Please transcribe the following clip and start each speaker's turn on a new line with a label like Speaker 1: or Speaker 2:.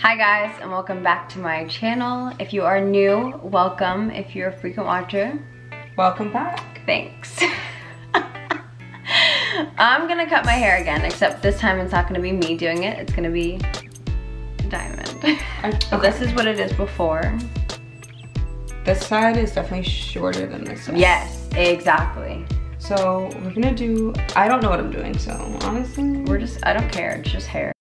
Speaker 1: Hi guys, and welcome back to my channel. If you are new, welcome. If you're a frequent watcher,
Speaker 2: welcome back.
Speaker 1: Thanks. I'm gonna cut my hair again, except this time it's not gonna be me doing it, it's gonna be Diamond. So this is what it is before.
Speaker 2: This side is definitely shorter than this side.
Speaker 1: Yes, exactly.
Speaker 2: So we're gonna do, I don't know what I'm doing, so honestly.
Speaker 1: I don't care, it's just hair.